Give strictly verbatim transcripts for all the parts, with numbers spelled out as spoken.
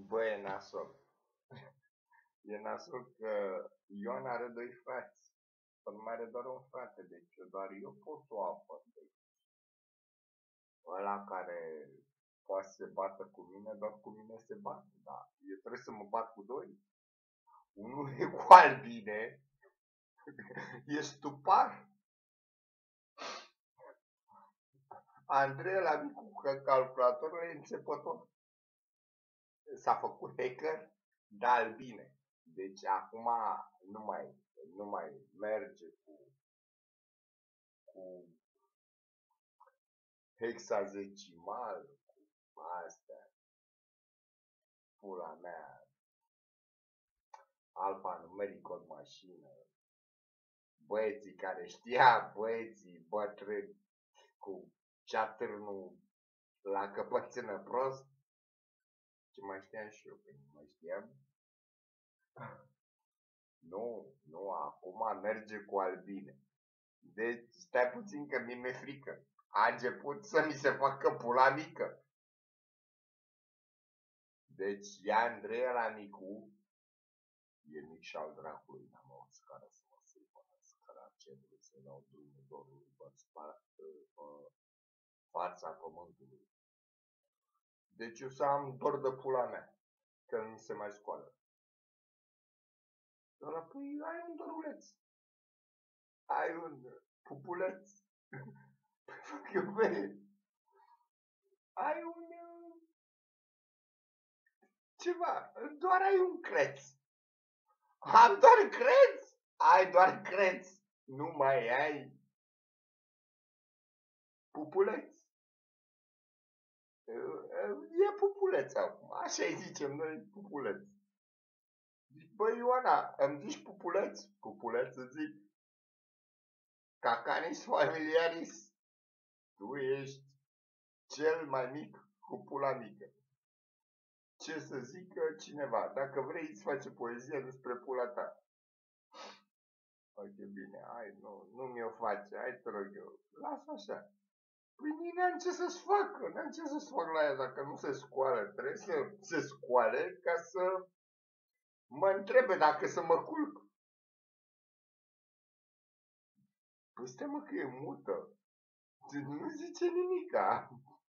Bă, e nasol. E nasol că Ioan are doi frați. Până mai are doar un frate, deci doar eu pot să o apăr. Deci. Ăla care poate să se bată cu mine, doar cu mine se bate. Da. Eu trebuie să mă bat cu doi. Unul e cu albine. E stupar. Andrei la micu calculatorul e înțepător. S-a făcut hacker de albine. Deci acum nu mai, nu mai merge cu, cu hexadecimal, cu astea. Pula mea. Alfanumeric cod mașină. Băieții care știa, băieții bătrâni cu ceatârnul la căpățână prost. Ce mai știam și eu, că nu mai știam. Nu, nu, acum merge cu albine. Deci stai puțin că mi-e frică. A început să mi se facă pula mică. Deci ia Andreea la micu. E mic și al dracului, n-am o scară să mă sârpă, scara cerului, să dau drumul dorului pe, pe fața pământului. Deci eu să am dor de pula mea, că nu se mai scoală. Ăla, păi ai un doruleț, ai un pupuleț, păi fac eu pe ai un ceva, doar ai un creț. Am doar creț? Ai doar creț. Nu mai ai pupuleț. E pupuleț acum. Așa-i zicem noi, pupuleț. Zic, băi Ioana, îmi zici pupuleț? Pupuleț îți zic. Cacanis familiaris. Tu ești cel mai mic cu pula mică. Ce să zică cineva? Dacă vrei, îți face poezie despre pula ta. Foarte bine, hai, nu, nu mi-o face, hai te rog eu, lasă așa. Păi n-am ce să-ți facă, n-am ce să-ți fac la ea dacă nu se scoală, trebuie să se scoale ca să mă întrebe dacă să mă culc. Păi stai mă că e mută, nu zice nimica,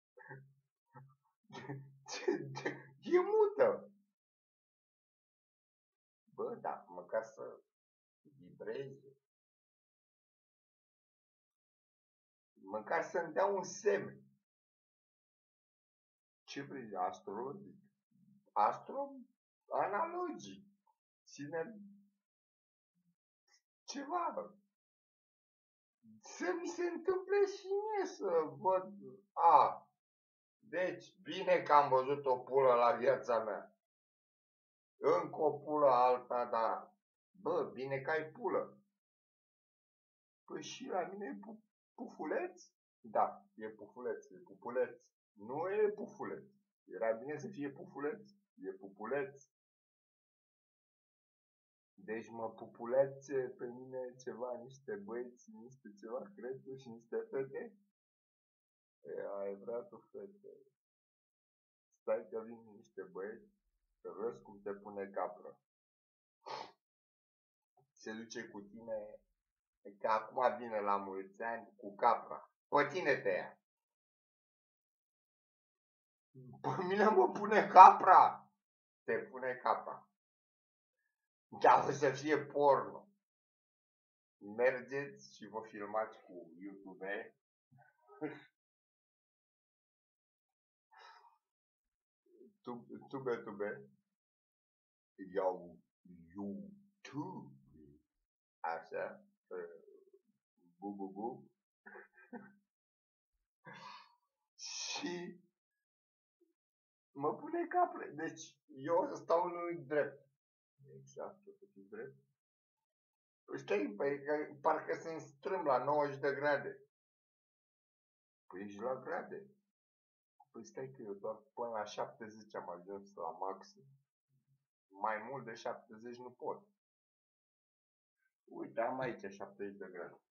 e mută. Bă, da, măcar să vibreze. Măcar să-mi dea un semn. Ce vrei? Astrologic? Astro? Analogic. Ține ceva. Să mi se întâmple și mie să văd. A, deci, bine că am văzut o pulă la viața mea. Încă o pulă alta, dar, bă, bine că ai pulă. Păi și la mine e pu pufuleț? Da, e pufuleț, e pufuleț. Nu e pufuleț. Era bine să fie pufuleț. E pupuleț. Deci mă pupulețe pe mine ceva, niște băieți, niște ceva, crețe și niște fete? E, ai vrea tu fete. Stai că vin niște băieți, să vezi cum te pune capră. Se duce cu tine, că acum vine la mulți ani cu capra. Pe tine te ia. Pe mine mă pune capra. Te pune capra. Dar o să fie porno. Mergeți și vă filmați cu YouTube. Tube, tube. Iau YouTube. Așa. Bu, bu, bu. Și mă pune capre. Deci eu o să stau lui drept. Exact, o să fiu drept. Știi, păi, parcă se strâm la nouăzeci de grade. Păi ești la grade. Păi stai că eu doar până la șaptezeci am ajuns la maxim. Mai mult de șaptezeci nu pot. Uite, am aici șaptezeci de grade.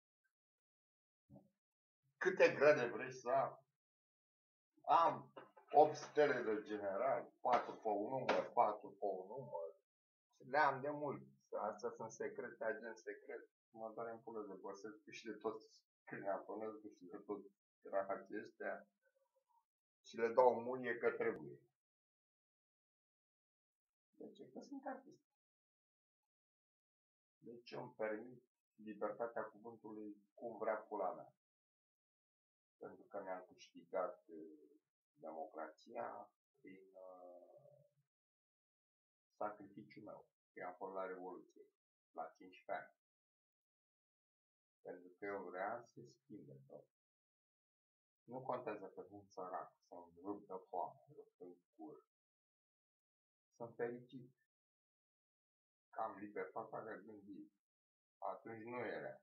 Câte grade vrei să am? Am opt stele de general, patru pe un număr, patru pe un număr. Le-am de mult. Astea sunt secrete, agent secret. Mă doare în pulă de Băsescu și de toți Cârneatonescu și de toți rahații ăștia. Și le dau muie că trebuie. De ce? Că sunt artist. Deci îmi permit libertatea cuvântului cum vrea pula mea. Pentru că mi-am câștigat democrația prin uh, sacrificiul meu. Că am fost la Revoluție, la cincisprezece ani. Pentru că eu vreau să se schimbe tot. Nu contează că sunt sărac, sunt rup de foame, rup în cur. Sunt fericit că am libertatea de gândi. Atunci nu era.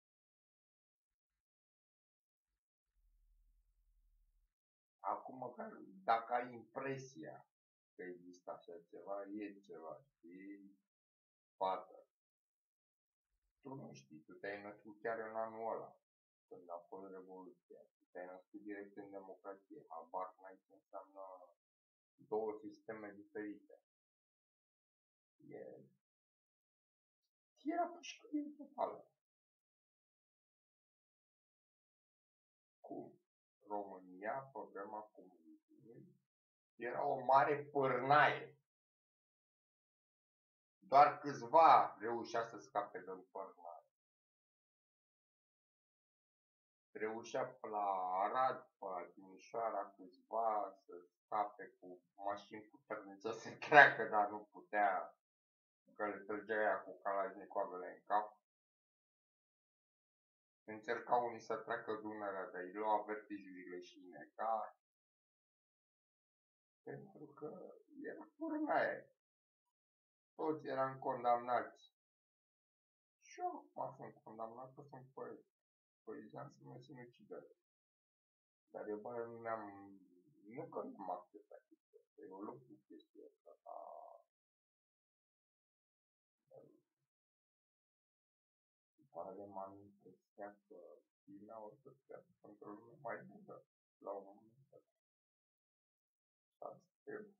Acum măcar dacă ai impresia că există așa ceva, e ceva, știi? Fată. Tu nu știi, tu te-ai născut chiar în anul ăla, când a fost Revoluția. Tu te-ai născut direct în democrație. Habar n-ai ce înseamnă două sisteme diferite. E... Era pușcărie totală. Cum? România, problema comunismului, era o mare pârnaie. Doar câțiva reușea să scape din pârnaie. Reușea la Arad, pe la Timișoara, câțiva să scape cu mașini puternice să treacă, dar nu putea, că le trăgea aia cu Kalashnikovele în cap. Încercau unii să treacă Dunărea, dar îi luau vertijurile și ineca. Pentru că era pârnaie. Toți eram condamnați. Și eu acum sunt condamnat că sunt poet. Poezian să mă sinucidere. Dar eu bă, nu mi-am... Nu că nu m-am acceptat chestia asta. Eu lupt cu chestia asta. Pare m-am impresia că lumea o să fie într-o lume mai bună la un moment dat. Asta